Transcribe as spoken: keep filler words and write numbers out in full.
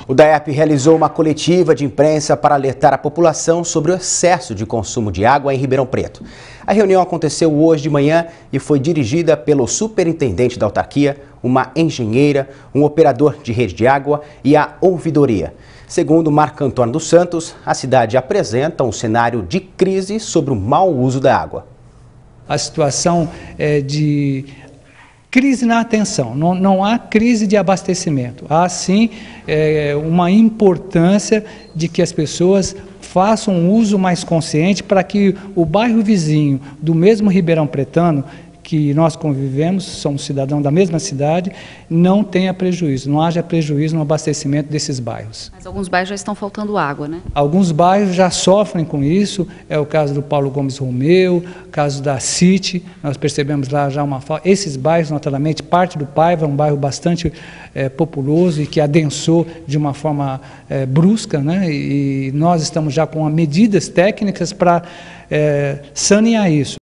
O DAERP realizou uma coletiva de imprensa para alertar a população sobre o excesso de consumo de água em Ribeirão Preto. A reunião aconteceu hoje de manhã e foi dirigida pelo superintendente da autarquia, uma engenheira, um operador de rede de água e a ouvidoria. Segundo Marco Antônio dos Santos, a cidade apresenta um cenário de crise sobre o mau uso da água. A situação é de crise na atenção, não, não há crise de abastecimento, há sim é, uma importância de que as pessoas façam um uso mais consciente para que o bairro vizinho do mesmo Ribeirão Pretano, que nós convivemos, somos cidadãos da mesma cidade, não tenha prejuízo, não haja prejuízo no abastecimento desses bairros. Mas alguns bairros já estão faltando água, né? Alguns bairros já sofrem com isso, é o caso do Paulo Gomes Romeu, caso da City, nós percebemos lá já uma falta. Esses bairros, naturalmente, parte do Paiva é um bairro bastante é, populoso e que adensou de uma forma é, brusca, né? E nós estamos já com medidas técnicas para é, sanear isso.